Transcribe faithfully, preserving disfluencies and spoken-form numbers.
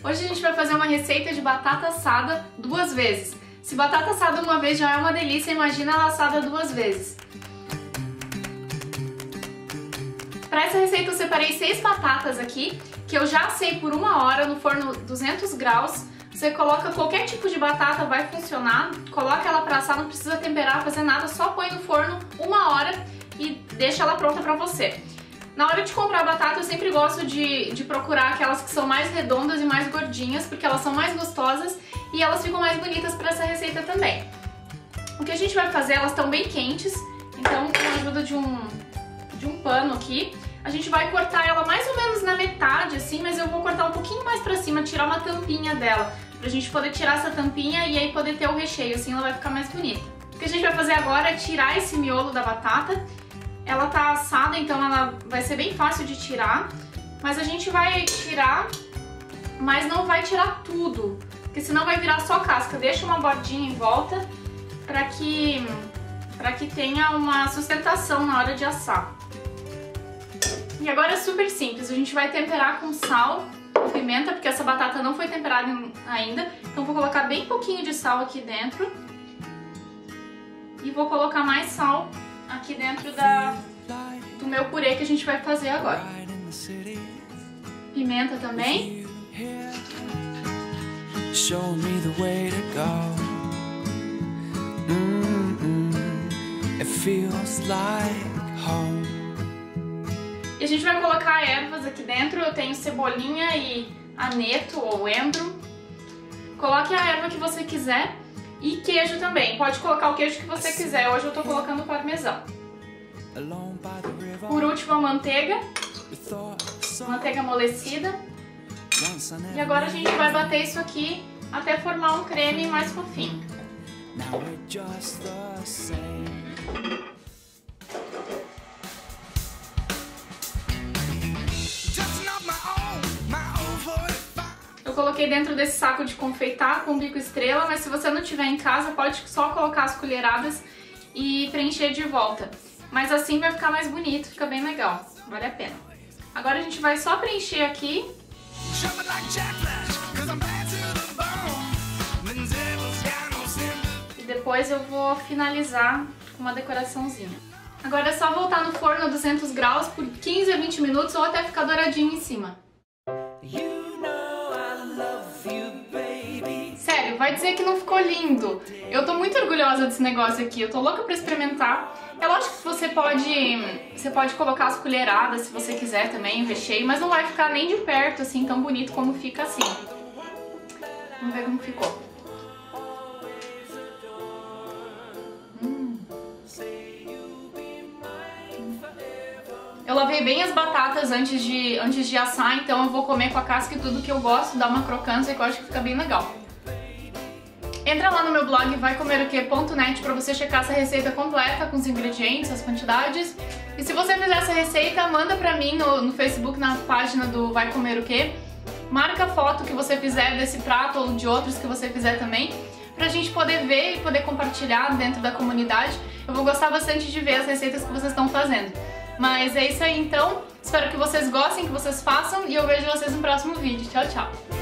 Hoje a gente vai fazer uma receita de batata assada duas vezes. Se batata assada uma vez já é uma delícia, imagina ela assada duas vezes. Para essa receita eu separei seis batatas aqui, que eu já assei por uma hora no forno duzentos graus. Você coloca qualquer tipo de batata, vai funcionar. Coloca ela para assar, não precisa temperar, fazer nada, só põe no forno uma hora e deixa ela pronta para você. Na hora de comprar batata eu sempre gosto de, de procurar aquelas que são mais redondas e mais gordinhas, porque elas são mais gostosas e elas ficam mais bonitas para essa receita também. O que a gente vai fazer, elas estão bem quentes, então com a ajuda de um, de um pano aqui, a gente vai cortar ela mais ou menos na metade assim, mas eu vou cortar um pouquinho mais pra cima, tirar uma tampinha dela, pra gente poder tirar essa tampinha e aí poder ter o recheio, assim ela vai ficar mais bonita. O que a gente vai fazer agora é tirar esse miolo da batata. Ela tá assada, então ela vai ser bem fácil de tirar, mas a gente vai tirar, mas não vai tirar tudo, porque senão vai virar só casca. Deixa uma bordinha em volta para que, para que tenha uma sustentação na hora de assar. E agora é super simples, a gente vai temperar com sal e pimenta, porque essa batata não foi temperada ainda, então vou colocar bem pouquinho de sal aqui dentro e vou colocar mais sal aqui dentro da, do meu purê que a gente vai fazer agora. Pimenta também. E a gente vai colocar ervas aqui dentro. Eu tenho cebolinha e aneto ou endro. Coloque a erva que você quiser. E queijo também, pode colocar o queijo que você quiser, hoje eu tô colocando parmesão. Por último a manteiga, manteiga amolecida. E agora a gente vai bater isso aqui até formar um creme mais fofinho. Eu coloquei dentro desse saco de confeitar com bico estrela, mas se você não tiver em casa, pode só colocar as colheradas e preencher de volta. Mas assim vai ficar mais bonito, fica bem legal, vale a pena. Agora a gente vai só preencher aqui. E depois eu vou finalizar com uma decoraçãozinha. Agora é só voltar no forno a duzentos graus por quinze a vinte minutos ou até ficar douradinho em cima. Vai dizer que não ficou lindo. Eu tô muito orgulhosa desse negócio aqui, eu tô louca pra experimentar. É lógico que você pode, você pode colocar as colheradas se você quiser também, o recheio, mas não vai ficar nem de perto assim tão bonito como fica assim. Vamos ver como ficou. Hum. Eu lavei bem as batatas antes de, antes de assar, então eu vou comer com a casca e tudo que eu gosto, dar uma crocância que eu acho que fica bem legal. Entra lá no meu blog vai comer o que ponto net para você checar essa receita completa com os ingredientes, as quantidades. E se você fizer essa receita, manda pra mim no, no Facebook, na página do Vai Comer o Que. Marca a foto que você fizer desse prato ou de outros que você fizer também, pra gente poder ver e poder compartilhar dentro da comunidade. Eu vou gostar bastante de ver as receitas que vocês estão fazendo. Mas é isso aí então, espero que vocês gostem, que vocês façam e eu vejo vocês no próximo vídeo. Tchau, tchau!